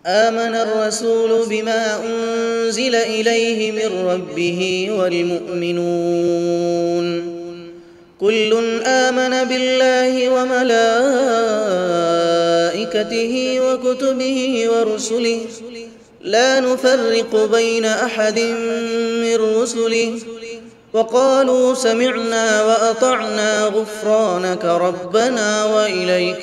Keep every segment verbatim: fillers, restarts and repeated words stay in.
آمن الرسول بما أنزل إليه من ربه والمؤمنون كل آمن بالله وملائكته وكتبه ورسله لا نفرق بين أحد من رسله وقالوا سمعنا وأطعنا غفرانك ربنا وإليك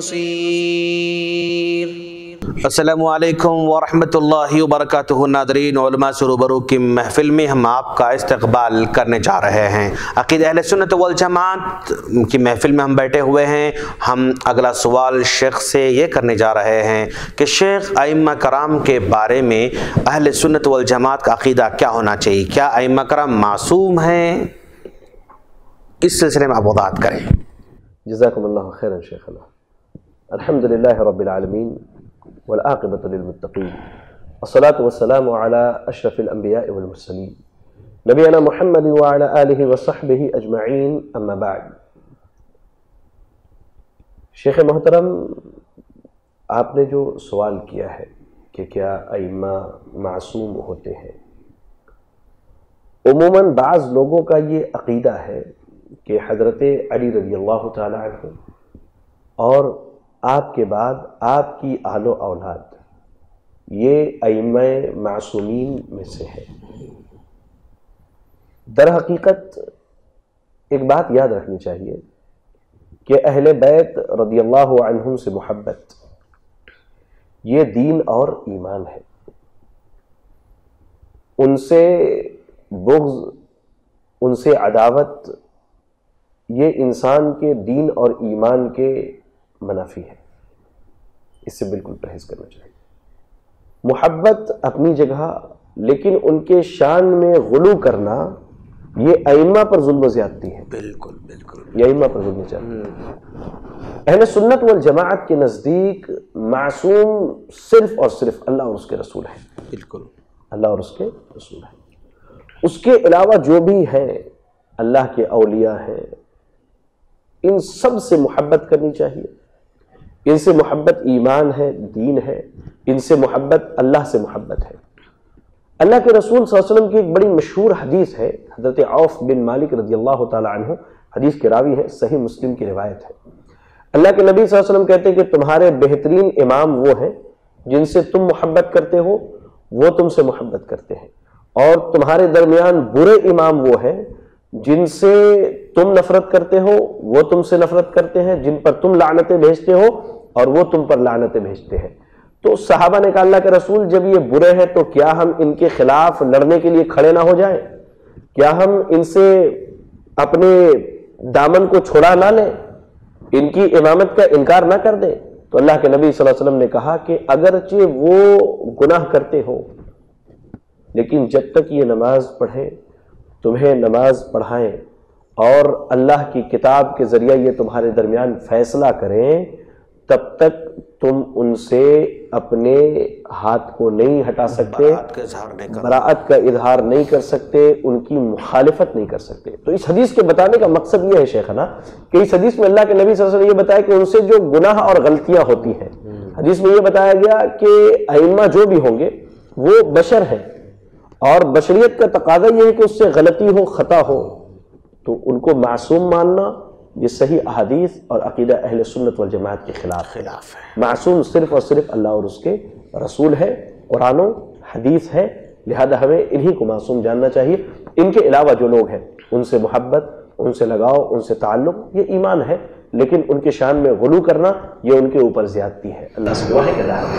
المصير۔ السلام علیکم ورحمۃ اللہ وبرکاتہ۔ ناظرین، علماء سے روبرو کی محفل میں ہم آپ کا استقبال کرنے جا رہے ہیں۔ عقیدہ اہل سنت وال جماعت کی محفل میں ہم بیٹھے ہوئے ہیں۔ ہم اگلا سوال شیخ سے یہ کرنے جا رہے ہیں کہ شیخ ائمہ کرام کے بارے میں اہل سنت وال جماعت کا عقیدہ کیا ہونا چاہیے؟ کیا ائمہ کرام معصوم ہیں؟ اس سلسلے میں آپ وضاحت کریں۔ جزاکم اللہ خیرا شیخنا۔ الحمدللہ رب العالمین والعاقبۃ للمتقین، والصلاة والسلام علی اشرف الانبیاء والمرسلین نبینا محمد وعلی آلہ وصحبہ اجمعین، اما بعد۔ شیخ محترم، آپ نے جو سوال کیا ہے کہ کیا ائمہ معصوم ہوتے ہیں، عموماً بعض لوگوں کا یہ عقیدہ ہے کہ حضرت علی رضی اللہ تعالی عنہ اور آپ کے بعد آپ کی آل و اولاد یہ ائمہ معصومین میں سے ہے۔ در حقیقت ایک بات یاد رکھنی چاہیے کہ اہل بیت رضی اللہ عنہم سے محبت یہ دین اور ایمان ہے۔ ان سے بغض، ان سے عداوت یہ انسان کے دین اور ایمان کے منافی ہے، اس سے بالکل پرہیز کرنا چاہیے۔ محبت اپنی جگہ، لیکن ان کے شان میں غلو کرنا یہ ائمہ پر ظلم و زیادتی ہے۔ بالکل بالکل یہ ائمہ پر ظلم و زیادتی ہے۔ اہل سنت والجماعت کے نزدیک معصوم صرف اور صرف اللہ اور اس کے رسول ہیں۔ بالکل اللہ اور اس کے رسول ہیں۔ اس کے علاوہ جو بھی ہیں اللہ کے اولیاء ہیں، ان سب سے محبت کرنی چاہیے۔ ان سے محبت ایمان ہے، دین ہے، ان سے محبت اللہ سے محبت ہے۔ اللہ کے رسول صلی اللہ علیہ وسلم کی ایک بڑی مشہور حدیث ہے، حضرت عوف بن مالک رضی اللہ تعالی عنہ حدیث کے راوی ہیں، صحیح مسلم کی روایت ہے۔ اللہ کے نبی صلی اللہ علیہ وسلم کہتے ہیں کہ تمہارے بہترین امام وہ ہیں جن سے تم محبت کرتے ہو، وہ تم سے محبت کرتے ہیں، اور تمہارے درمیان برے امام وہ ہیں جن سے تم نفرت کرتے ہو، وہ تم سے نفرت کرتے ہیں، جن پر تم لعنتیں بھیجتے ہو اور وہ تم پر لعنتیں بھیجتے ہیں۔ تو صحابہ نے کہا اللہ کے رسول جب یہ برے ہیں تو کیا ہم ان کے خلاف لڑنے کے لیے کھڑے نہ ہو جائیں؟ کیا ہم ان سے اپنے دامن کو چھڑا نہ لیں، ان کی امامت کا انکار نہ کر دیں؟ تو اللہ کے نبی صلی اللہ علیہ وسلم نے کہا کہ اگرچہ وہ گناہ کرتے ہو، لیکن جب تک یہ نماز پڑھیں، تمہیں نماز پڑھائیں اور اللہ کی کتاب کے ذریعہ یہ تمہارے درمیان فیصلہ کریں، تب تک تم ان سے اپنے ہاتھ کو نہیں ہٹا سکتے، براءت کا اظہار نہیں کر سکتے، ان کی مخالفت نہیں کر سکتے۔ تو اس حدیث کے بتانے کا مقصد یہ ہے شیخنا کہ اس حدیث میں اللہ کے نبی صلی اللہ علیہ وسلم نے یہ بتایا کہ ان سے جو گناہ اور غلطیاں ہوتی ہیں، حدیث میں یہ بتایا گیا کہ ائمہ جو بھی ہوں گے وہ بشر ہیں، اور بشریت کا تقاضا یہ ہے کہ اس سے غلطی ہو، خطا ہو، تو ان کو معصوم ماننا یہ صحیح احادیث اور عقیدہ اہل سنت والجماعت کے خلاف خلاف ہے۔ معصوم صرف اور صرف اللہ اور اس کے رسول ہے، قرآن و حدیث ہے، لہذا ہمیں انہی کو معصوم جاننا چاہیے۔ ان کے علاوہ جو لوگ ہیں ان سے محبت، ان سے لگاؤ، ان سے تعلق یہ ایمان ہے، لیکن ان کے شان میں غلو کرنا یہ ان کے اوپر زیادتی ہے۔ اللہ سے دعا ہے کہ اللہ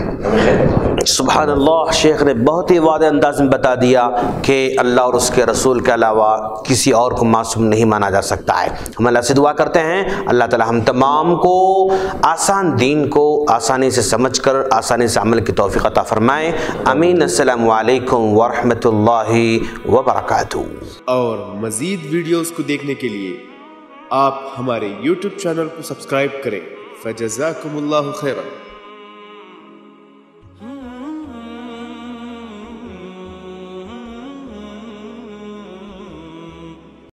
سبحان اللہ، شیخ نے بہت ہی واضح انداز میں بتا دیا کہ اللہ اور اس کے رسول کے علاوہ کسی اور کو معصوم نہیں مانا جا سکتا ہے۔ ہم اللہ سے دعا کرتے ہیں اللہ تعالی ہم تمام کو آسان دین کو آسانی سے سمجھ کر آسانی سے عمل کی توفیق عطا فرمائے، آمین۔ السلام علیکم ورحمۃ اللہ وبرکاتہ۔ اور مزید ویڈیوز کو دیکھنے کے لیے آپ ہمارے یوٹیوب چینل کو سبسکرائب کریں۔ فجزاکم اللہ خیرا۔